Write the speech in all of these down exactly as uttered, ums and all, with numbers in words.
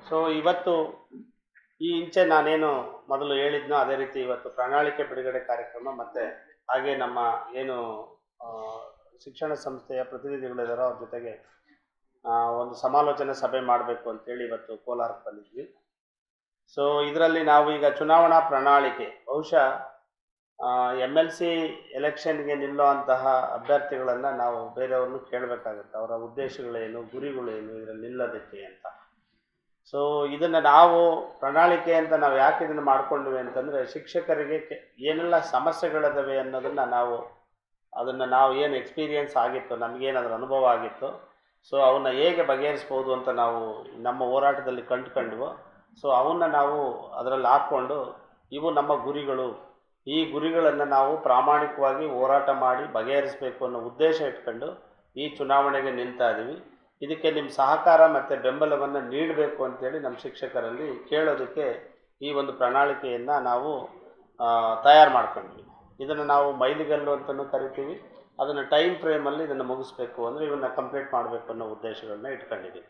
So ಇವತ್ತು ಈ ಇಂಚೆ ನಾನೇನು ಮೊದಲು ಹೇಳಿದ್ನೋ ಅದೇ ರೀತಿ ಇವತ್ತು ಪ್ರಣಾಳಿಕೆ ಬಿಡುಗಡೆ ಕಾರ್ಯಕ್ರಮ ಮತ್ತು ಹಾಗೆ ನಮ್ಮ ಏನು ಶಿಕ್ಷಣ ಸಂಸ್ಥೆಯ ಪ್ರತಿನಿಧಿಗಳಿದ್ದಾರೋ ಅವ್ರ ಜೊತೆಗೆ ಒಂದು ಸಮಾಲೋಚನೆ ಸಭೆ ಮಾಡಬೇಕು ಅಂತೇಳಿ ಇವತ್ತು ಕೋಲಾರಕ್ಕೆ ಬಂದಿದ್ವಿ. ಸೊ ಇದರಲ್ಲಿ ನಾವು ಈಗ ಚುನಾವಣಾ ಪ್ರಣಾಳಿಕೆ ಬಹುಶಃ ಎಮ್ ಎಲ್ ಸಿ ಎಲೆಕ್ಷನ್ಗೆ ನಿಲ್ಲೋ ಅಂತಹ ಅಭ್ಯರ್ಥಿಗಳನ್ನು ನಾವು ಬೇರೆಯವ್ರನ್ನು ಕೇಳಬೇಕಾಗುತ್ತೆ, ಅವರ ಉದ್ದೇಶಗಳೇನು, ಗುರಿಗಳೇನು, ಇದರಲ್ಲಿ ನಿಲ್ಲೋದಕ್ಕೆ ಅಂತ. ಸೊ ಇದನ್ನು ನಾವು ಪ್ರಣಾಳಿಕೆ ಅಂತ ನಾವು ಯಾಕೆ ಇದನ್ನು ಮಾಡ್ಕೊಂಡ್ವಿ ಅಂತಂದರೆ, ಶಿಕ್ಷಕರಿಗೆ ಏನೆಲ್ಲ ಸಮಸ್ಯೆಗಳಿದಾವೆ ಅನ್ನೋದನ್ನು ನಾವು ಅದನ್ನು ನಾವು ಏನು ಎಕ್ಸ್ಪೀರಿಯನ್ಸ್ ಆಗಿತ್ತು, ನಮಗೇನಾದ್ರೂ ಅನುಭವ ಆಗಿತ್ತು, ಸೊ ಅವನ್ನ ಹೇಗೆ ಬಗೆಹರಿಸ್ಬೋದು ಅಂತ ನಾವು ನಮ್ಮ ಹೋರಾಟದಲ್ಲಿ ಕಂಡುಕೊಂಡ್ವು. ಸೊ ಅವನ್ನ ನಾವು ಅದರಲ್ಲಿ ಹಾಕ್ಕೊಂಡು ಇವು ನಮ್ಮ ಗುರಿಗಳು, ಈ ಗುರಿಗಳನ್ನು ನಾವು ಪ್ರಾಮಾಣಿಕವಾಗಿ ಹೋರಾಟ ಮಾಡಿ ಬಗೆಹರಿಸಬೇಕು ಅನ್ನೋ ಉದ್ದೇಶ ಇಟ್ಕೊಂಡು ಈ ಚುನಾವಣೆಗೆ ನಿಲ್ತಾ ಇದ್ದೀವಿ. ಇದಕ್ಕೆ ನಿಮ್ಮ ಸಹಕಾರ ಮತ್ತು ಬೆಂಬಲವನ್ನು ನೀಡಬೇಕು ಅಂತೇಳಿ ನಮ್ಮ ಶಿಕ್ಷಕರಲ್ಲಿ ಕೇಳೋದಕ್ಕೆ ಈ ಒಂದು ಪ್ರಣಾಳಿಕೆಯನ್ನು ನಾವು ತಯಾರು ಮಾಡ್ಕೊಂಡ್ವಿ. ಇದನ್ನು ನಾವು ಮೈಲಿಗಲ್ಲು ಅಂತಲೂ ಕರಿತೀವಿ. ಅದನ್ನು ಟೈಮ್ ಫ್ರೇಮಲ್ಲಿ ಇದನ್ನು ಮುಗಿಸ್ಬೇಕು ಅಂದರೆ ಇವನ್ನ ಕಂಪ್ಲೀಟ್ ಮಾಡಬೇಕು ಅನ್ನೋ ಉದ್ದೇಶಗಳನ್ನ ಇಟ್ಕೊಂಡಿದ್ದೀವಿ.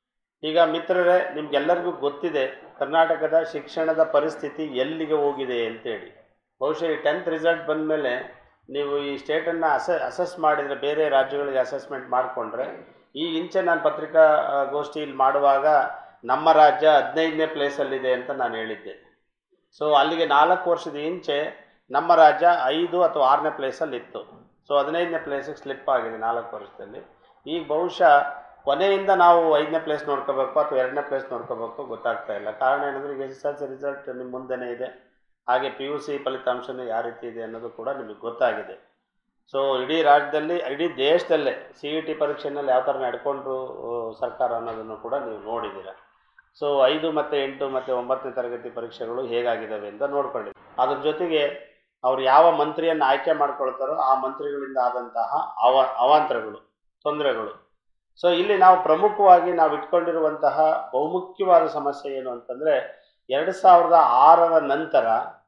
ಈಗ ಮಿತ್ರರೇ, ನಿಮ್ಗೆಲ್ಲರಿಗೂ ಗೊತ್ತಿದೆ ಕರ್ನಾಟಕದ ಶಿಕ್ಷಣದ ಪರಿಸ್ಥಿತಿ ಎಲ್ಲಿಗೆ ಹೋಗಿದೆ ಅಂತೇಳಿ. ಬಹುಶಃ ಈ ಟೆಂತ್ ರಿಸಲ್ಟ್ ಬಂದ ಮೇಲೆ ನೀವು ಈ ಸ್ಟೇಟನ್ನು ಅಸ ಅಸೆಸ್ ಮಾಡಿದರೆ, ಬೇರೆ ರಾಜ್ಯಗಳಿಗೆ ಅಸೆಸ್ಮೆಂಟ್ ಮಾಡಿಕೊಂಡ್ರೆ, ಈ ಇಂಚೆ ನಾನು ಪತ್ರಿಕಾಗೋಷ್ಠಿಯಲ್ಲಿ ಮಾಡುವಾಗ ನಮ್ಮ ರಾಜ್ಯ ಹದಿನೈದನೇ ಪ್ಲೇಸಲ್ಲಿದೆ ಅಂತ ನಾನು ಹೇಳಿದ್ದೆ. ಸೊ ಅಲ್ಲಿಗೆ ನಾಲ್ಕು ವರ್ಷದ ಇಂಚೆ ನಮ್ಮ ರಾಜ್ಯ ಐದು ಅಥವಾ ಆರನೇ ಪ್ಲೇಸಲ್ಲಿತ್ತು. ಸೊ ಹದಿನೈದನೇ ಪ್ಲೇಸಿಗೆ ಸ್ಲಿಪ್ ಆಗಿದೆ ನಾಲ್ಕು ವರ್ಷದಲ್ಲಿ. ಈಗ ಬಹುಶಃ ಕೊನೆಯಿಂದ ನಾವು ಐದನೇ ಪ್ಲೇಸ್ ನೋಡ್ಕೋಬೇಕು ಅಥವಾ ಎರಡನೇ ಪ್ಲೇಸ್ ನೋಡ್ಕೋಬೇಕು ಗೊತ್ತಾಗ್ತಾ ಇಲ್ಲ. ಕಾರಣ ಏನಂದರೆ, ಈಗ S S L C result ನಿಮ್ಮ ಮುಂದೆನೇ ಇದೆ, ಹಾಗೆ ಪಿ ಯು ಸಿ ಫಲಿತಾಂಶನೂ ಯಾವ ರೀತಿ ಇದೆ ಅನ್ನೋದು ಕೂಡ ನಿಮಗೆ ಗೊತ್ತಾಗಿದೆ. ಸೊ ಇಡೀ ರಾಜ್ಯದಲ್ಲಿ, ಇಡೀ ದೇಶದಲ್ಲೇ ಸಿ ಇ ಟಿ ಪರೀಕ್ಷೆನಲ್ಲಿ ಯಾವ ಥರ ನಡ್ಕೊಂಡ್ರು ಸರ್ಕಾರ ಅನ್ನೋದನ್ನು ಕೂಡ ನೀವು ನೋಡಿದ್ದೀರ. ಸೊ ಐದು ಮತ್ತು ಎಂಟು ಮತ್ತು ಒಂಬತ್ತನೇ ತರಗತಿ ಪರೀಕ್ಷೆಗಳು ಹೇಗಾಗಿದ್ದಾವೆ ಅಂತ ನೋಡ್ಕೊಂಡಿದ್ದೀವಿ. ಅದ್ರ ಜೊತೆಗೆ ಅವ್ರು ಯಾವ ಮಂತ್ರಿಯನ್ನು ಆಯ್ಕೆ ಮಾಡ್ಕೊಳ್ತಾರೋ ಆ ಮಂತ್ರಿಗಳಿಂದ ಆದಂತಹ ಅವ ಅವಾಂತರಗಳು, ತೊಂದರೆಗಳು. ಸೊ ಇಲ್ಲಿ ನಾವು ಪ್ರಮುಖವಾಗಿ ನಾವು ಇಟ್ಕೊಂಡಿರುವಂತಹ ಬಹುಮುಖ್ಯವಾದ ಸಮಸ್ಯೆ ಏನು ಅಂತಂದರೆ, ಎರಡು ಸಾವಿರದ ಆರರ ನಂತರ,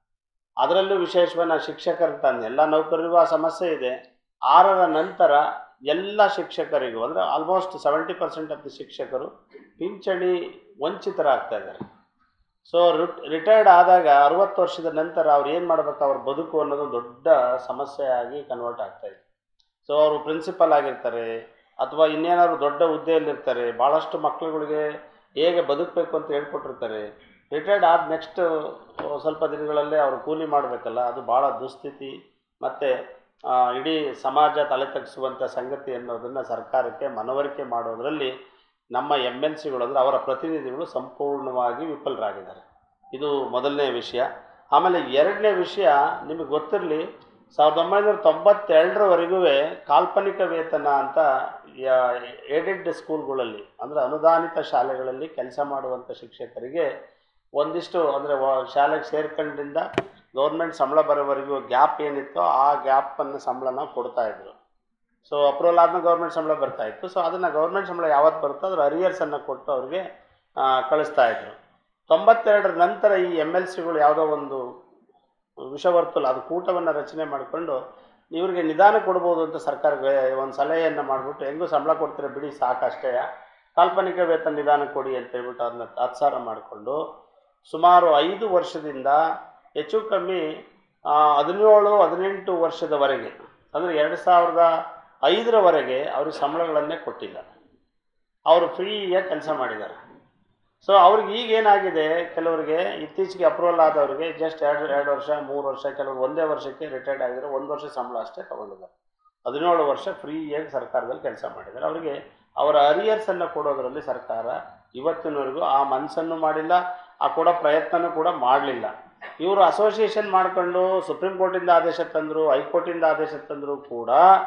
ಅದರಲ್ಲೂ ವಿಶೇಷವಾಗಿ ಶಿಕ್ಷಕರ ತಂದೆ ಎಲ್ಲ ನೌಕರರಿಗೂ ಆ ಸಮಸ್ಯೆ ಇದೆ. ಆರರ ನಂತರ ಎಲ್ಲ ಶಿಕ್ಷಕರಿಗೂ ಅಂದರೆ almost seventy percent of the ಶಿಕ್ಷಕರು ಪಿಂಚಣಿ ವಂಚಿತರಾಗ್ತಾ ಇದ್ದಾರೆ. ಸೊ ರಿಟೈರ್ಡ್ ಆದಾಗ ಅರುವತ್ತು ವರ್ಷದ ನಂತರ ಅವ್ರು ಏನು ಮಾಡಬೇಕು, ಅವ್ರ ಬದುಕು ಅನ್ನೋದು ದೊಡ್ಡ ಸಮಸ್ಯೆಯಾಗಿ ಕನ್ವರ್ಟ್ ಆಗ್ತಾಯಿದೆ. ಸೊ ಅವರು ಪ್ರಿನ್ಸಿಪಲ್ ಆಗಿರ್ತಾರೆ ಅಥವಾ ಇನ್ನೇನಾದ್ರು ದೊಡ್ಡ ಹುದ್ದೆಯಲ್ಲಿರ್ತಾರೆ, ಭಾಳಷ್ಟು ಮಕ್ಕಳುಗಳಿಗೆ ಹೇಗೆ ಬದುಕಬೇಕು ಅಂತ ಹೇಳ್ಕೊಟ್ಟಿರ್ತಾರೆ. ರಿಟೈರ್ಡ್ ಆದ ನೆಕ್ಸ್ಟ್ ಸ್ವಲ್ಪ ದಿನಗಳಲ್ಲೇ ಅವರು ಕೂಲಿ ಮಾಡಬೇಕಲ್ಲ, ಅದು ಭಾಳ ದುಸ್ಥಿತಿ ಮತ್ತು ಇಡೀ ಸಮಾಜ ತಲೆ ತಗ್ಗಿಸುವಂಥ ಸಂಗತಿ ಅನ್ನೋದನ್ನು ಸರ್ಕಾರಕ್ಕೆ ಮನವರಿಕೆ ಮಾಡೋದರಲ್ಲಿ ನಮ್ಮ ಎಮ್ ಎಲ್ ಸಿಗಳು ಅಂದರೆ ಅವರ ಪ್ರತಿನಿಧಿಗಳು ಸಂಪೂರ್ಣವಾಗಿ ವಿಫಲರಾಗಿದ್ದಾರೆ. ಇದು ಮೊದಲನೇ ವಿಷಯ. ಆಮೇಲೆ ಎರಡನೇ ವಿಷಯ ನಿಮಗೆ ಗೊತ್ತಿರಲಿ, ಸಾವಿರದ ಒಂಬೈನೂರ ತೊಂಬತ್ತೆರಡರವರೆಗೂ ಕಾಲ್ಪನಿಕ ವೇತನ ಅಂತ ಏಡೆಡ್ ಸ್ಕೂಲ್ಗಳಲ್ಲಿ ಅಂದರೆ ಅನುದಾನಿತ ಶಾಲೆಗಳಲ್ಲಿ ಕೆಲಸ ಮಾಡುವಂಥ ಶಿಕ್ಷಕರಿಗೆ ಒಂದಿಷ್ಟು ಅಂದರೆ ಶಾಲೆಗೆ ಸೇರ್ಕೊಂಡ್ರಿಂದ ಗೌರ್ಮೆಂಟ್ ಸಂಬಳ ಬರೋವರೆಗೂ ಗ್ಯಾಪ್ ಏನಿತ್ತೋ ಆ ಗ್ಯಾಪನ್ನು ಸಂಬಳನ ಕೊಡ್ತಾಯಿದ್ರು. ಸೊ ಅಪ್ರೂವಲ್ ಆದ್ಮೇಲೆ ಗೌರ್ಮೆಂಟ್ ಸಂಬಳ ಬರ್ತಾಯಿತ್ತು. ಸೊ ಅದನ್ನು ಗೌರ್ಮೆಂಟ್ ಸಂಬಳ ಯಾವತ್ತು ಬರುತ್ತೋ ಅದ್ರ ಅರಿಯರ್ಸನ್ನು ಕೊಟ್ಟು ಅವ್ರಿಗೆ ಕಳಿಸ್ತಾಯಿದ್ರು. ತೊಂಬತ್ತೆರಡರ ನಂತರ ಈ ಎಮ್ ಎಲ್ ಸಿಗಳು ಯಾವುದೋ ಒಂದು ವಿಷವರ್ತುಲ ಅದು ಕೂಟವನ್ನು ರಚನೆ ಮಾಡಿಕೊಂಡು ಇವ್ರಿಗೆ ನಿಧಾನ ಕೊಡ್ಬೋದು ಅಂತ ಸರ್ಕಾರಕ್ಕೆ ಒಂದು ಸಲಹೆಯನ್ನು ಮಾಡಿಬಿಟ್ಟು, ಹೆಂಗೂ ಸಂಬಳ ಕೊಡ್ತಾರೆ ಬಿಡಿ ಸಾಕಷ್ಟೇ, ಕಾಲ್ಪನಿಕ ವೇತನ ನಿಧಾನ ಕೊಡಿ ಅಂತ ಹೇಳ್ಬಿಟ್ಟು ಅದನ್ನ ತಾತ್ಸಾರ ಮಾಡಿಕೊಂಡು ಸುಮಾರು ಐದು ವರ್ಷದಿಂದ ಹೆಚ್ಚು ಕಮ್ಮಿ ಹದಿನೇಳು ಹದಿನೆಂಟು ವರ್ಷದವರೆಗೆ ಅಂದರೆ ಎರಡು ಸಾವಿರದ ಐದರವರೆಗೆ ಅವ್ರಿಗೆ ಸಂಬಳಗಳನ್ನೇ ಕೊಟ್ಟಿಲ್ಲ. ಅವರು ಫ್ರೀಯಾಗಿ ಕೆಲಸ ಮಾಡಿದ್ದಾರೆ. ಸೊ ಅವ್ರಿಗೆ ಈಗೇನಾಗಿದೆ, ಕೆಲವರಿಗೆ ಇತ್ತೀಚೆಗೆ ಅಪ್ರೂವಲ್ ಆದವ್ರಿಗೆ ಜಸ್ಟ್ ಎರಡು ಎರಡು ವರ್ಷ ಮೂರು ವರ್ಷ ಕೆಲವರು ಒಂದೇ ವರ್ಷಕ್ಕೆ ರಿಟೈರ್ಡ್ ಆಗಿದ್ದಾರೆ, ಒಂದು ವರ್ಷ ಸಂಬಳ ಅಷ್ಟೇ ತೊಗೊಂಡಿದ್ದಾರೆ. ಹದಿನೇಳು ವರ್ಷ ಫ್ರೀಯಾಗಿ ಸರ್ಕಾರದಲ್ಲಿ ಕೆಲಸ ಮಾಡಿದ್ದಾರೆ. ಅವರಿಗೆ ಅವರ ಅರಿಯರ್ಸನ್ನು ಕೊಡೋದರಲ್ಲಿ ಸರ್ಕಾರ ಇವತ್ತಿನವರೆಗೂ ಆ ಮನಸ್ಸನ್ನು ಮಾಡಿಲ್ಲ, ಆ ಕೊಡೋ ಪ್ರಯತ್ನನೂ ಕೂಡ ಮಾಡಲಿಲ್ಲ. ಇವರು ಅಸೋಸಿಯೇಷನ್ ಮಾಡಿಕೊಂಡು ಸುಪ್ರೀಂ ಕೋರ್ಟಿಂದ ಆದೇಶ ತಂದರು, ಹೈಕೋರ್ಟಿಂದ ಆದೇಶ ತಂದರೂ ಕೂಡ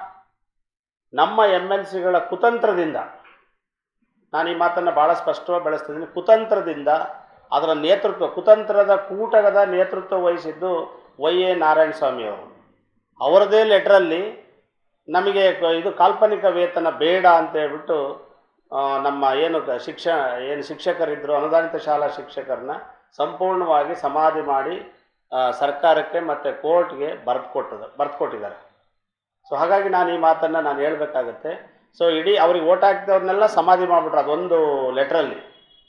ನಮ್ಮ ಎಮ್ ಎಲ್ ಸಿಗಳ ಕುತಂತ್ರದಿಂದ, ನಾನು ಈ ಮಾತನ್ನು ಭಾಳ ಸ್ಪಷ್ಟವಾಗಿ ಬೆಳೆಸ್ತಿದ್ದೀನಿ, ಕುತಂತ್ರದಿಂದ ಅದರ ನೇತೃತ್ವ, ಕುತಂತ್ರದ ಕೂಟದ ನೇತೃತ್ವ ವಹಿಸಿದ್ದು ವೈ ಎ ನಾರಾಯಣ ಸ್ವಾಮಿ ಅವರು. ಅವರದೇ ಲೆಟ್ರಲ್ಲಿ ನಮಗೆ ಇದು ಕಾಲ್ಪನಿಕ ವೇತನ ಬೇಡ ಅಂತ ಹೇಳ್ಬಿಟ್ಟು ನಮ್ಮ ಏನು ಶಿಕ್ಷ ಏನು ಶಿಕ್ಷಕರಿದ್ದರು ಅನುದಾನಿತ ಶಾಲಾ ಶಿಕ್ಷಕರನ್ನ ಸಂಪೂರ್ಣವಾಗಿ ಸಮಾಧಿ ಮಾಡಿ ಸರ್ಕಾರಕ್ಕೆ ಮತ್ತು ಕೋರ್ಟ್ಗೆ ಬರೆದು ಕೊಟ್ಟದ ಬರೆದು ಕೊಟ್ಟಿದ್ದಾರೆ. ಸೊ ಹಾಗಾಗಿ ನಾನು ಈ ಮಾತನ್ನು ನಾನು ಹೇಳಬೇಕಾಗತ್ತೆ. ಸೊ ಇಡೀ ಅವ್ರಿಗೆ ಓಟ್ ಹಾಕಿದವ್ರನ್ನೆಲ್ಲ ಸಮಾಧಿ ಮಾಡಿಬಿಟ್ರು ಅದೊಂದು ಲೆಟ್ರಲ್ಲಿ.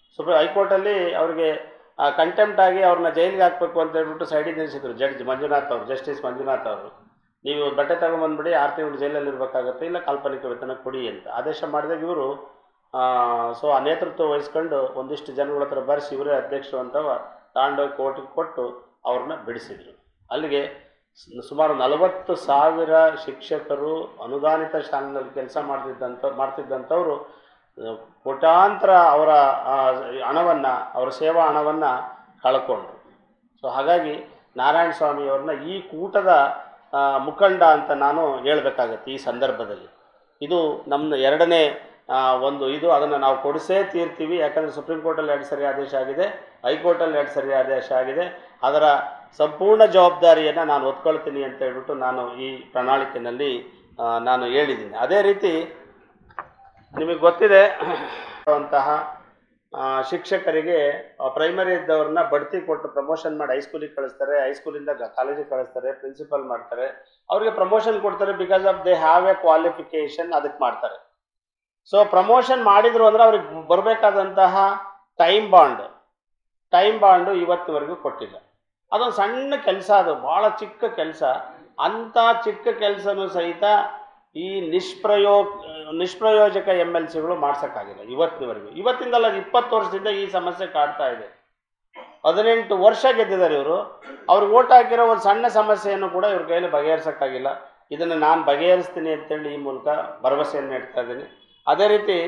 ಸುಪ್ರೀಂ ಹೈಕೋರ್ಟಲ್ಲಿ ಅವ್ರಿಗೆ ಕಂಟೆಂಪ್ಟ್ ಆಗಿ ಅವ್ರನ್ನ ಜೈಲಿಗೆ ಹಾಕಬೇಕು ಅಂತ ಹೇಳ್ಬಿಟ್ಟು ಸೈಡಿಗೆ ನಿಲ್ಲಿಸಿದ್ರು ಜಡ್ಜ್ ಮಂಜುನಾಥ್ ಅವರು, ಜಸ್ಟಿಸ್ ಮಂಜುನಾಥ್ ಅವರು. ನೀವು ಬಟ್ಟೆ ತಗೊಂಬಂದ್ಬಿಡಿ, ಆರು ತಿಂಗಳು ಜೈಲಲ್ಲಿ ಇರಬೇಕಾಗುತ್ತೆ, ಇಲ್ಲ ಕಾಲ್ಪನಿಕ ವೇತನ ಕೊಡಿ ಅಂತ ಆದೇಶ ಮಾಡಿದಾಗ ಇವರು ಸೊ ಆ ನೇತೃತ್ವ ವಹಿಸ್ಕೊಂಡು ಒಂದಿಷ್ಟು ಜನಗಳ ಹತ್ರ ಬರೆಸಿ ಇವರೇ ಅಧ್ಯಕ್ಷರು ಅಂತ ತಾಂಡೋಗಿ ಕೋರ್ಟಿಗೆ ಕೊಟ್ಟು ಅವ್ರನ್ನ ಬಿಡಿಸಿದ್ರು. ಅಲ್ಲಿಗೆ ಸುಮಾರು ನಲವತ್ತು ಸಾವಿರ ಶಿಕ್ಷಕರು ಅನುದಾನಿತ ಶಾಲೆಯಲ್ಲಿ ಕೆಲಸ ಮಾಡ್ತಿದ್ದಂಥ ಮಾಡ್ತಿದ್ದಂಥವರು ಕೋಟ್ಯಾಂತರ ಅವರ ಹಣವನ್ನು, ಅವರ ಸೇವಾ ಹಣವನ್ನು ಕಳ್ಕೊಂಡ್ರು. ಸೊ ಹಾಗಾಗಿ ನಾರಾಯಣ ಸ್ವಾಮಿಯವ್ರನ್ನ ಈ ಕೂಟದ ಮುಖಂಡ ಅಂತ ನಾನು ಹೇಳಬೇಕಾಗತ್ತೆ ಈ ಸಂದರ್ಭದಲ್ಲಿ. ಇದು ನಮ್ಮ ಎರಡನೇ ಒಂದು ಇದು, ಅದನ್ನು ನಾವು ಕೊಡಿಸೇ ತೀರ್ತೀವಿ. ಯಾಕಂದರೆ ಸುಪ್ರೀಂ ಕೋರ್ಟಲ್ಲಿ ಎರಡು ಸರಿ ಆದೇಶ ಆಗಿದೆ, ಹೈಕೋರ್ಟಲ್ಲಿ ಎರಡು ಸರಿ ಆದೇಶ ಆಗಿದೆ. ಅದರ ಸಂಪೂರ್ಣ ಜವಾಬ್ದಾರಿಯನ್ನು ನಾನು ಹೊತ್ಕೊಳ್ತೀನಿ ಅಂತ ಹೇಳ್ಬಿಟ್ಟು ನಾನು ಈ ಪ್ರಣಾಳಿಕೆಯಲ್ಲಿ ನಾನು ಹೇಳಿದ್ದೀನಿ. ಅದೇ ರೀತಿ ನಿಮಗೆ ಗೊತ್ತಿದೆ ಅಂತಹ ಶಿಕ್ಷಕರಿಗೆ ಪ್ರೈಮರಿ ಇದ್ದವ್ರನ್ನ ಬಡ್ತಿ ಕೊಟ್ಟು ಪ್ರಮೋಷನ್ ಮಾಡಿ ಹೈಸ್ಕೂಲಿಗೆ ಕಳಿಸ್ತಾರೆ, ಹೈಸ್ಕೂಲಿಂದ ಕಾಲೇಜಿಗೆ ಕಳಿಸ್ತಾರೆ, ಪ್ರಿನ್ಸಿಪಲ್ ಮಾಡ್ತಾರೆ, ಅವ್ರಿಗೆ ಪ್ರಮೋಷನ್ ಕೊಡ್ತಾರೆ because of they have a qualification, ಅದಕ್ಕೆ ಮಾಡ್ತಾರೆ. ಸೊ ಪ್ರಮೋಷನ್ ಮಾಡಿದ್ರು ಅಂದರೆ ಅವ್ರಿಗೆ ಬರಬೇಕಾದಂತಹ ಟೈಮ್ ಬಾಂಡ್ ಟೈಮ್ ಬಾಂಡು ಇವತ್ತಿವರೆಗೂ ಕೊಟ್ಟಿಲ್ಲ. ಅದೊಂದು ಸಣ್ಣ ಕೆಲಸ, ಅದು ಭಾಳ ಚಿಕ್ಕ ಕೆಲಸ. ಅಂಥ ಚಿಕ್ಕ ಕೆಲಸನೂ ಸಹಿತ ಈ ನಿಷ್ಪ್ರಯೋಗ ನಿಷ್ಪ್ರಯೋಜಕ ಎಮ್ ಎಲ್ ಸಿಗಳು ಮಾಡ್ಸೋಕ್ಕಾಗಿಲ್ಲ ಇವತ್ತಿನವರೆಗೂ. ಇವತ್ತಿಂದಲ್ಲ, ಇಪ್ಪತ್ತು ವರ್ಷದಿಂದ ಈ ಸಮಸ್ಯೆ ಕಾಡ್ತಾ ಇದೆ. ಹದಿನೆಂಟು ವರ್ಷ ಗೆದ್ದಿದ್ದಾರೆ ಇವರು. ಅವ್ರಿಗೆ ಓಟ್ ಹಾಕಿರೋ ಒಂದು ಸಣ್ಣ ಸಮಸ್ಯೆಯನ್ನು ಕೂಡ ಇವ್ರ ಕೈಯಲ್ಲಿ ಬಗೆಹರಿಸೋಕ್ಕಾಗಿಲ್ಲ. ಇದನ್ನು ನಾನು ಬಗೆಹರಿಸ್ತೀನಿ ಅಂತೇಳಿ ಈ ಮೂಲಕ ಭರವಸೆಯನ್ನು ನೀಡ್ತಾ ಇದ್ದೀನಿ. ಅದೇ ರೀತಿ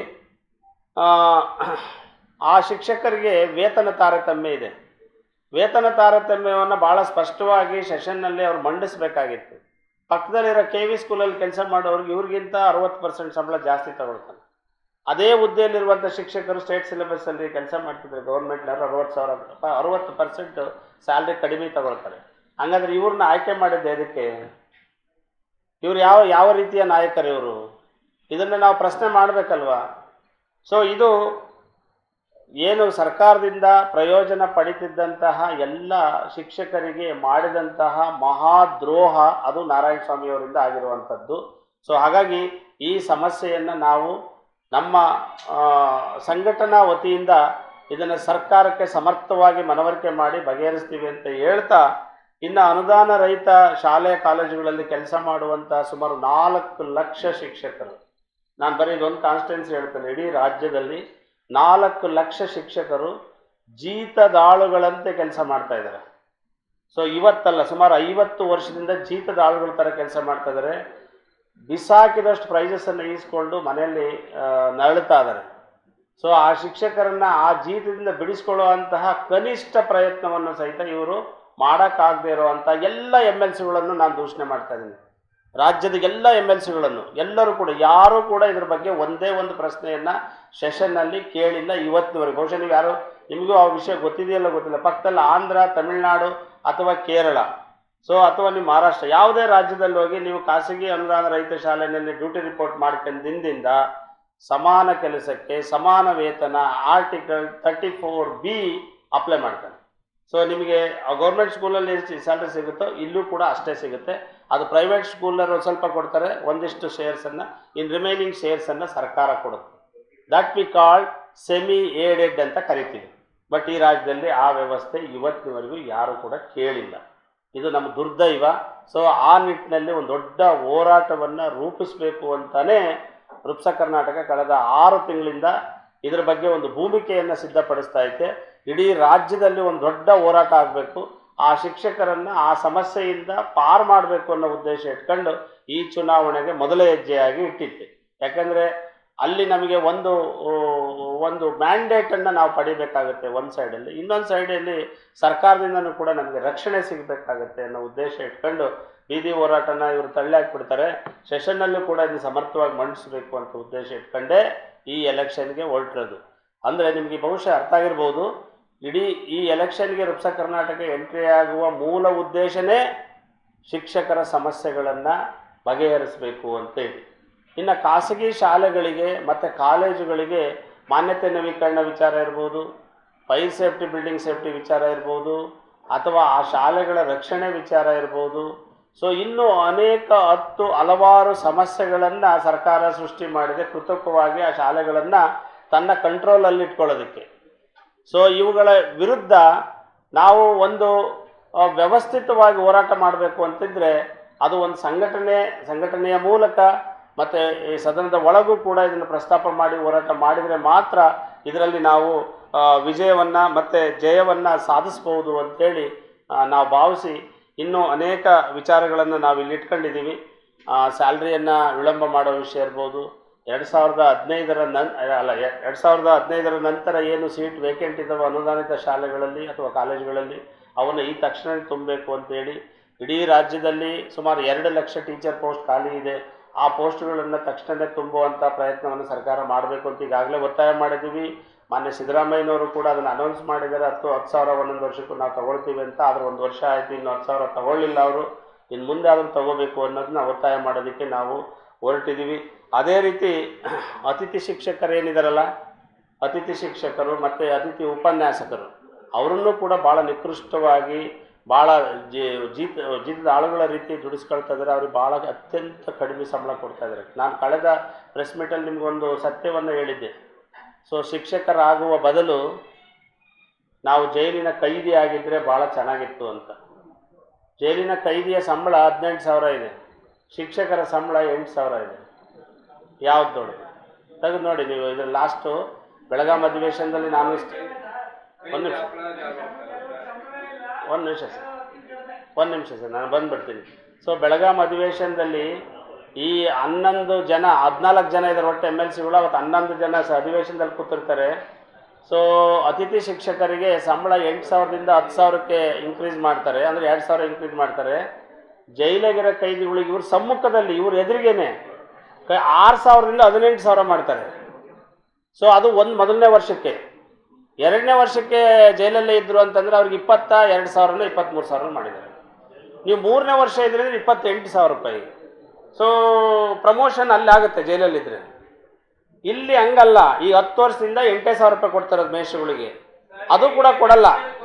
ಆ ಶಿಕ್ಷಕರಿಗೆ ವೇತನ ತಾರತಮ್ಯ ಇದೆ. ವೇತನ ತಾರತಮ್ಯವನ್ನು ಭಾಳ ಸ್ಪಷ್ಟವಾಗಿ ಸೆಷನ್ನಲ್ಲಿ ಅವ್ರು ಮಂಡಿಸಬೇಕಾಗಿತ್ತು. ಪಕ್ಕದಲ್ಲಿರೋ ಕೆ ವಿ ಸ್ಕೂಲಲ್ಲಿ ಕೆಲಸ ಮಾಡೋರಿಗೆ ಇವ್ರಿಗಿಂತ ಅರವತ್ತು ಪರ್ಸೆಂಟ್ ಸಂಬಳ ಜಾಸ್ತಿ ತಗೊಳ್ತಾನೆ. ಅದೇ ಹುದ್ದೆಯಲ್ಲಿರುವಂಥ ಶಿಕ್ಷಕರು ಸ್ಟೇಟ್ ಸಿಲೆಬಸ್ಸಲ್ಲಿ ಕೆಲಸ ಮಾಡ್ತಿದ್ದಾರೆ ಗೌರ್ಮೆಂಟ್ನವರು ಅರವತ್ತು ಸಾವಿರ ಅರವತ್ತು ಪರ್ಸೆಂಟ್ ಸ್ಯಾಲ್ರಿ ಕಡಿಮೆ ತಗೊಳ್ತಾರೆ. ಹಾಗಾದ್ರೆ ಇವ್ರನ್ನ ಆಯ್ಕೆ ಮಾಡಿದ್ದೆ ಅದಕ್ಕೆ? ಇವ್ರು ಯಾವ ಯಾವ ರೀತಿಯ ನಾಯಕರು ಇವರು? ಇದನ್ನು ನಾವು ಪ್ರಶ್ನೆ ಮಾಡಬೇಕಲ್ವಾ? ಸೊ ಇದು ಏನು ಸರ್ಕಾರದಿಂದ ಪ್ರಯೋಜನ ಪಡಿತಿದ್ದಂತಹ ಎಲ್ಲ ಶಿಕ್ಷಕರಿಗೆ ಮಾಡಿದಂತಹ ಮಹಾದ್ರೋಹ ಅದು ನಾರಾಯಣ ಸ್ವಾಮಿಯವರಿಂದ ಆಗಿರುವಂಥದ್ದು. ಸೊ ಹಾಗಾಗಿ ಈ ಸಮಸ್ಯೆಯನ್ನು ನಾವು ನಮ್ಮ ಸಂಘಟನಾ ವತಿಯಿಂದ ಇದನ್ನು ಸರ್ಕಾರಕ್ಕೆ ಸಮರ್ಥವಾಗಿ ಮನವರಿಕೆ ಮಾಡಿ ಬಗೆಹರಿಸ್ತೀವಿ ಅಂತ ಹೇಳ್ತಾ, ಇನ್ನು ಅನುದಾನ ರಹಿತ ಶಾಲೆ ಕಾಲೇಜುಗಳಲ್ಲಿ ಕೆಲಸ ಮಾಡುವಂಥ ಸುಮಾರು ನಾಲ್ಕು ಲಕ್ಷ ಶಿಕ್ಷಕರು, ನಾನು ಬರೀ ಇದೊಂದು ಕಾನ್ಸ್ಟಿಟ್ಯೂನ್ಸಿ ಹೇಳ್ತೇನೆ, ಇಡೀ ರಾಜ್ಯದಲ್ಲಿ ನಾಲ್ಕು ಲಕ್ಷ ಶಿಕ್ಷಕರು ಜೀತದಾಳುಗಳಂತೆ ಕೆಲಸ ಮಾಡ್ತಾ ಇದ್ದಾರೆ. ಸೊ ಇವತ್ತಲ್ಲ, ಸುಮಾರು ಐವತ್ತು ವರ್ಷದಿಂದ ಜೀತದಾಳುಗಳ ಥರ ಕೆಲಸ ಮಾಡ್ತಾ ಇದ್ದಾರೆ. ಬಿಸಾಕಿದಷ್ಟು ಪ್ರೈಸಸನ್ನು ಈಸ್ಕೊಂಡು ಮನೆಯಲ್ಲಿ ನರಳುತ್ತಾ ಇದ್ದಾರೆ. ಸೊ ಆ ಶಿಕ್ಷಕರನ್ನು ಆ ಜೀತದಿಂದ ಬಿಡಿಸ್ಕೊಳ್ಳುವಂತಹ ಕನಿಷ್ಠ ಪ್ರಯತ್ನವನ್ನು ಸಹಿತ ಇವರು ಮಾಡೋಕ್ಕಾಗದೇ ಇರುವಂಥ ಎಲ್ಲ ಎಮ್ ಎಲ್ ಸಿಗಳನ್ನು ನಾನು ದೂಷಣೆ ಮಾಡ್ತಾ ಇದ್ದೀನಿ. ರಾಜ್ಯದ ಎಲ್ಲ ಎಮ್ ಎಲ್ ಸಿಗಳನ್ನು ಎಲ್ಲರೂ ಕೂಡ ಯಾರೂ ಕೂಡ ಇದ್ರ ಬಗ್ಗೆ ಒಂದೇ ಒಂದು ಪ್ರಶ್ನೆಯನ್ನು ಸೆಷನ್ನಲ್ಲಿ ಕೇಳಿಲ್ಲ ಇವತ್ತಿನವರೆಗೆ. ಬಹುಶಃ ನೀವು ಯಾರು ನಿಮಗೂ ಆ ವಿಷಯ ಗೊತ್ತಿದೆಯಲ್ಲ ಗೊತ್ತಿಲ್ಲ, ಪಕ್ಕದಲ್ಲಿ ಆಂಧ್ರ, ತಮಿಳುನಾಡು ಅಥವಾ ಕೇರಳ, ಸೊ ಅಥವಾ ನೀವು ಮಹಾರಾಷ್ಟ್ರ, ಯಾವುದೇ ರಾಜ್ಯದಲ್ಲಿ ಹೋಗಿ ನೀವು ಖಾಸಗಿ ಅನುದಾನ ರಹಿತ ಶಾಲೆಯಲ್ಲಿ ಡ್ಯೂಟಿ ರಿಪೋರ್ಟ್ ಮಾಡ್ಕೊಂಡಿಂದ ಸಮಾನ ಕೆಲಸಕ್ಕೆ ಸಮಾನ ವೇತನ article thirty four B apply ಮಾಡ್ತಾನೆ. ಸೊ ನಿಮಗೆ ಗೌರ್ಮೆಂಟ್ ಸ್ಕೂಲಲ್ಲಿ ಎಷ್ಟು ಸ್ಯಾಲ್ರಿ ಸಿಗುತ್ತೋ ಇಲ್ಲೂ ಕೂಡ ಅಷ್ಟೇ ಸಿಗುತ್ತೆ. ಅದು ಪ್ರೈವೇಟ್ ಸ್ಕೂಲಲ್ಲಿ ಒಂದು ಸ್ವಲ್ಪ ಕೊಡ್ತಾರೆ, ಒಂದಿಷ್ಟು ಶೇರ್ಸನ್ನು, ಇನ್ ರಿಮೈನಿಂಗ್ ಶೇರ್ಸನ್ನು ಸರ್ಕಾರ ಕೊಡುತ್ತೆ. That we called semi aided ಅಂತ ಕರಿತೀವಿ. ಬಟ್ ಈ ರಾಜ್ಯದಲ್ಲಿ ಆ ವ್ಯವಸ್ಥೆ ಇವತ್ತಿನವರೆಗೂ ಯಾರೂ ಕೂಡ ಕೇಳಿಲ್ಲ. ಇದು ನಮ್ಮ ದುರ್ದೈವ. ಸೊ ಆ ನಿಟ್ಟಿನಲ್ಲಿ ಒಂದು ದೊಡ್ಡ ಹೋರಾಟವನ್ನು ರೂಪಿಸಬೇಕು ಅಂತಲೇ ರುಪ್ಸ ಕರ್ನಾಟಕ ಕಳೆದ ಆರು ತಿಂಗಳಿಂದ ಇದರ ಬಗ್ಗೆ ಒಂದು ಭೂಮಿಕೆಯನ್ನು ಸಿದ್ಧಪಡಿಸ್ತಾ ಐತೆ. ಇಡೀ ರಾಜ್ಯದಲ್ಲಿ ಒಂದು ದೊಡ್ಡ ಹೋರಾಟ ಆಗಬೇಕು. ಆ ಶಿಕ್ಷಕರನ್ನು ಆ ಸಮಸ್ಯೆಯಿಂದ ಪಾರು ಮಾಡಬೇಕು ಅನ್ನೋ ಉದ್ದೇಶ ಇಟ್ಕೊಂಡು ಈ ಚುನಾವಣೆಗೆ ಮೊದಲ ಹೆಜ್ಜೆಯಾಗಿ ಇಟ್ಟಿದ್ದೆ. ಯಾಕಂದರೆ ಅಲ್ಲಿ ನಮಗೆ ಒಂದು ಒಂದು ಮ್ಯಾಂಡೇಟನ್ನು ನಾವು ಪಡಿಬೇಕಾಗುತ್ತೆ ಒಂದು ಸೈಡಲ್ಲಿ, ಇನ್ನೊಂದು ಸೈಡಲ್ಲಿ ಸರ್ಕಾರದಿಂದನೂ ಕೂಡ ನಮಗೆ ರಕ್ಷಣೆ ಸಿಗಬೇಕಾಗತ್ತೆ ಅನ್ನೋ ಉದ್ದೇಶ ಇಟ್ಕೊಂಡು ಬೀದಿ ಹೋರಾಟನ ಇವರು ತಳ್ಳಿ ಹಾಕ್ಬಿಡ್ತಾರೆ. ಸೆಷನ್ನಲ್ಲೂ ಕೂಡ ಇದನ್ನು ಸಮರ್ಥವಾಗಿ ಮಂಡಿಸಬೇಕು ಅಂತ ಉದ್ದೇಶ ಇಟ್ಕೊಂಡೇ ಈ ಎಲೆಕ್ಷನ್ಗೆ ಹೊರಟಿರೋದು. ಅಂದರೆ ನಿಮಗೆ ಬಹುಶಃ ಅರ್ಥ ಆಗಿರ್ಬೋದು, ಇಡೀ ಈ ಎಲೆಕ್ಷನ್ಗೆ ರುಪ್ಸ ಕರ್ನಾಟಕ ಎಂಟ್ರಿ ಆಗುವ ಮೂಲ ಉದ್ದೇಶನೇ ಶಿಕ್ಷಕರ ಸಮಸ್ಯೆಗಳನ್ನು ಬಗೆಹರಿಸಬೇಕು ಅಂತೇಳಿ. ಇನ್ನು ಖಾಸಗಿ ಶಾಲೆಗಳಿಗೆ ಮತ್ತು ಕಾಲೇಜುಗಳಿಗೆ ಮಾನ್ಯತೆ ನವೀಕರಣ ವಿಚಾರ ಇರ್ಬೋದು, ಫೈರ್ ಸೇಫ್ಟಿ, ಬಿಲ್ಡಿಂಗ್ ಸೇಫ್ಟಿ ವಿಚಾರ ಇರ್ಬೋದು, ಅಥವಾ ಆ ಶಾಲೆಗಳ ರಕ್ಷಣೆ ವಿಚಾರ ಇರ್ಬೋದು. ಸೊ ಇನ್ನೂ ಅನೇಕ ಹತ್ತು ಹಲವಾರು ಸಮಸ್ಯೆಗಳನ್ನು ಸರ್ಕಾರ ಸೃಷ್ಟಿ ಮಾಡಿದೆ ಕೃತಕವಾಗಿ ಆ ಶಾಲೆಗಳನ್ನು ತನ್ನ ಕಂಟ್ರೋಲಲ್ಲಿ ಇಟ್ಕೊಳ್ಳೋದಕ್ಕೆ. ಸೊ ಇವುಗಳ ವಿರುದ್ಧ ನಾವು ಒಂದು ವ್ಯವಸ್ಥಿತವಾಗಿ ಹೋರಾಟ ಮಾಡಬೇಕು ಅಂತಿದ್ರೆ ಅದು ಒಂದು ಸಂಘಟನೆ ಸಂಘಟನೆಯ ಮೂಲಕ ಮತ್ತು ಈ ಸದನದ ಒಳಗೂ ಕೂಡ ಇದನ್ನು ಪ್ರಸ್ತಾಪ ಮಾಡಿ ಹೋರಾಟ ಮಾಡಿದರೆ ಮಾತ್ರ ಇದರಲ್ಲಿ ನಾವು ವಿಜಯವನ್ನು ಮತ್ತು ಜಯವನ್ನು ಸಾಧಿಸ್ಬೋದು ಅಂಥೇಳಿ ನಾವು ಭಾವಿಸಿ ಇನ್ನೂ ಅನೇಕ ವಿಚಾರಗಳನ್ನು ನಾವು ಇಲ್ಲಿ ಇಟ್ಕೊಂಡಿದ್ದೀವಿ. ಸ್ಯಾಲ್ರಿಯನ್ನು ವಿಳಂಬ ಮಾಡೋ ವಿಷಯ ಇರ್ಬೋದು, ಎರಡು ಸಾವಿರದ ಹದಿನೈದರ ನನ್ ಅಲ್ಲ ಎರಡು ಸಾವಿರದ ಹದಿನೈದರ ನಂತರ ಏನು ಸೀಟ್ ವೇಕೆಂಟ್ ಇದ್ದಾವೆ ಅನುದಾನಿತ ಶಾಲೆಗಳಲ್ಲಿ ಅಥವಾ ಕಾಲೇಜುಗಳಲ್ಲಿ ಅವನ್ನು ಈ ತಕ್ಷಣ ತುಂಬಬೇಕು ಅಂತೇಳಿ, ಇಡೀ ರಾಜ್ಯದಲ್ಲಿ ಸುಮಾರು ಎರಡು ಲಕ್ಷ ಟೀಚರ್ ಪೋಸ್ಟ್ ಖಾಲಿ ಇದೆ, ಆ ಪೋಸ್ಟ್ಗಳನ್ನು ತಕ್ಷಣವೇ ತುಂಬುವಂಥ ಪ್ರಯತ್ನವನ್ನು ಸರ್ಕಾರ ಮಾಡಬೇಕು ಅಂತ ಈಗಾಗಲೇ ಒತ್ತಾಯ ಮಾಡಿದ್ದೀವಿ. ಮಾನ್ಯ ಸಿದ್ದರಾಮಯ್ಯನವರು ಕೂಡ ಅದನ್ನು ಅನೌನ್ಸ್ ಮಾಡಿದ್ದಾರೆ. ಹತ್ತು ಹತ್ತು ಸಾವಿರ ಒಂದೊಂದು ವರ್ಷಕ್ಕೂ ನಾವು ತಗೊಳ್ತೀವಿ ಅಂತ. ಆದರೆ ಒಂದು ವರ್ಷ ಆಯಿತು, ಇನ್ನು ಹತ್ತು ಸಾವಿರ ತಗೊಳ್ಳಿಲ್ಲ ಅವರು. ಇನ್ನು ಮುಂದೆ ಆದರೂ ತಗೋಬೇಕು ಅನ್ನೋದನ್ನ ಒತ್ತಾಯ ಮಾಡೋದಕ್ಕೆ ನಾವು ಹೊರಟಿದ್ದೀವಿ. ಅದೇ ರೀತಿ ಅತಿಥಿ ಶಿಕ್ಷಕರೇನಿದಾರಲ್ಲ, ಅತಿಥಿ ಶಿಕ್ಷಕರು ಮತ್ತು ಅತಿಥಿ ಉಪನ್ಯಾಸಕರು ಅವರನ್ನು ಕೂಡ ಭಾಳ ನಿಕೃಷ್ಟವಾಗಿ ಭಾಳ ಜಿ ಜೀತ ಜೀತದ ಆಳುಗಳ ರೀತಿ ದುಡಿಸ್ಕೊಳ್ತಾ ಇದ್ದಾರೆ. ಅವ್ರಿಗೆ ಭಾಳ ಅತ್ಯಂತ ಕಡಿಮೆ ಸಂಬಳ ಕೊಡ್ತಾ ಇದ್ದಾರೆ. ನಾನು ಕಳೆದ ಪ್ರೆಸ್ ಮೀಟಲ್ಲಿ ನಿಮಗೊಂದು ಸತ್ಯವನ್ನು ಹೇಳಿದ್ದೆ. ಸೊ ಶಿಕ್ಷಕರಾಗುವ ಬದಲು ನಾವು ಜೈಲಿನ ಕೈದಿ ಆಗಿದ್ದರೆ ಭಾಳ ಚೆನ್ನಾಗಿತ್ತು ಅಂತ. ಜೈಲಿನ ಕೈದಿಯ ಸಂಬಳ ಹದಿನೆಂಟು ಸಾವಿರ ಇದೆ, ಶಿಕ್ಷಕರ ಸಂಬಳ ಎಂಟು ಸಾವಿರ ಇದೆ. ಯಾವ್ದು ನೋಡಿ ತೆಗೆದು ನೋಡಿ ನೀವು. ಇದ್ರ ಲಾಸ್ಟು ಬೆಳಗಾಂ ಅಧಿವೇಶನದಲ್ಲಿ ನಾನು ಇಷ್ಟು ಒಂದು ನಿಮಿಷ ಒಂದು ನಿಮಿಷ ಸರ್ ಒಂದು ನಿಮಿಷ ಸರ್ ನಾನು ಬಂದುಬಿಡ್ತೀನಿ. ಸೊ ಬೆಳಗಾಂ ಅಧಿವೇಶನದಲ್ಲಿ ಈ ಹನ್ನೊಂದು ಜನ ಹದಿನಾಲ್ಕು ಜನ ಇದ್ದಾರೆ ಒಟ್ಟು ಎಮ್ ಎಲ್ ಸಿಗಳು. ಅವತ್ತು ಹನ್ನೊಂದು ಜನ ಸ ಅಧಿವೇಶನದಲ್ಲಿ ಕೂತಿರ್ತಾರೆ. ಸೊ ಅತಿಥಿ ಶಿಕ್ಷಕರಿಗೆ ಸಂಬಳ ಎಂಟು ಸಾವಿರದಿಂದ ಹತ್ತು ಸಾವಿರಕ್ಕೆ ಇನ್ಕ್ರೀಸ್ ಮಾಡ್ತಾರೆ, ಅಂದರೆ ಎರಡು ಸಾವಿರ ಇನ್ಕ್ರೀಸ್ ಮಾಡ್ತಾರೆ. ಜೈಲಾಗಿರೋ ಕೈದಿಗಳಿಗೆ ಇವ್ರ ಸಮ್ಮುಖದಲ್ಲಿ ಇವ್ರ ಎದುರಿಗೇನೆ ಕೈ ಆರು ಸಾವಿರದಿಂದ ಹದಿನೆಂಟು ಸಾವಿರ ಮಾಡ್ತಾರೆ. ಸೊ ಅದು ಒಂದು ಮೊದಲನೇ ವರ್ಷಕ್ಕೆ. ಎರಡನೇ ವರ್ಷಕ್ಕೆ ಜೈಲಲ್ಲೇ ಇದ್ದರು ಅಂತಂದರೆ ಅವ್ರಿಗೆ ಇಪ್ಪತ್ತ ಎರಡು ಸಾವಿರನ ಇಪ್ಪತ್ತ್ಮೂರು ಸಾವಿರ ಮಾಡಿದ್ದಾರೆ. ನೀವು ಮೂರನೇ ವರ್ಷ ಇದ್ದರೆ ಇಪ್ಪತ್ತೆಂಟು ಸಾವಿರ ರೂಪಾಯಿ. ಸೊ ಪ್ರಮೋಷನ್ ಅಲ್ಲಿ ಆಗುತ್ತೆ ಜೈಲಲ್ಲಿದ್ದರೆ. ಇಲ್ಲಿ ಹಂಗಲ್ಲ. ಈಗ ಹತ್ತು ವರ್ಷದಿಂದ ಎಂಟೇ ಸಾವಿರ ರೂಪಾಯಿ ಕೊಡ್ತಾರದು ಮೇಷ್ಟ್ರುಗಳಿಗೆ, ಅದು ಕೂಡ ಕೊಡಲ್ಲ.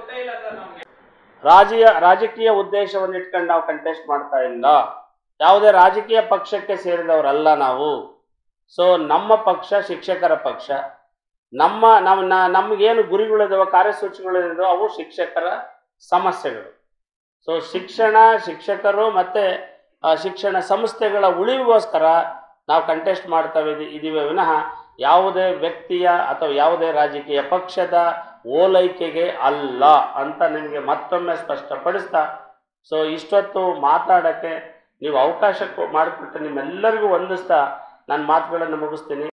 ರಾಜೀಯ ರಾಜಕೀಯ ಉದ್ದೇಶವನ್ನು ಇಟ್ಕೊಂಡು ನಾವು ಕಂಟೆಸ್ಟ್ ಮಾಡ್ತಾ ಇಲ್ಲ. ಯಾವುದೇ ರಾಜಕೀಯ ಪಕ್ಷಕ್ಕೆ ಸೇರಿದವರಲ್ಲ ನಾವು. ಸೊ ನಮ್ಮ ಪಕ್ಷ ಶಿಕ್ಷಕರ ಪಕ್ಷ. ನಮ್ಮ ನಮ್ಮ ನಮಗೇನು ಗುರಿಗಳಿದಾವೆ, ಕಾರ್ಯಸೂಚಿಗಳಿದಾವೆ, ಅವು ಶಿಕ್ಷಕರ ಸಮಸ್ಯೆಗಳು. ಸೊ ಶಿಕ್ಷಣ, ಶಿಕ್ಷಕರು ಮತ್ತು ಶಿಕ್ಷಣ ಸಂಸ್ಥೆಗಳ ಉಳಿವಿಗೋಸ್ಕರ ನಾವು ಕಂಟೆಸ್ಟ್ ಮಾಡ್ತಾ ಇದ್ದೀವಿ ವಿನಃ ಯಾವುದೇ ವ್ಯಕ್ತಿಯ ಅಥವಾ ಯಾವುದೇ ರಾಜಕೀಯ ಪಕ್ಷದ ಓಲೈಕೆಗೆ ಅಲ್ಲ ಅಂತ ನಿಮಗೆ ಮತ್ತೊಮ್ಮೆ ಸ್ಪಷ್ಟಪಡಿಸ್ತಾ, ಸೊ ಇಷ್ಟೊತ್ತು ಮಾತಾಡೋಕ್ಕೆ ನೀವು ಅವಕಾಶ ಮಾಡಿಕೊಟ್ಟು ನಿಮ್ಮೆಲ್ಲರಿಗೂ ವಂದಿಸ್ತಾ ನನ್ನ ಮಾತುಗಳನ್ನು ಮುಗಿಸ್ತೀನಿ.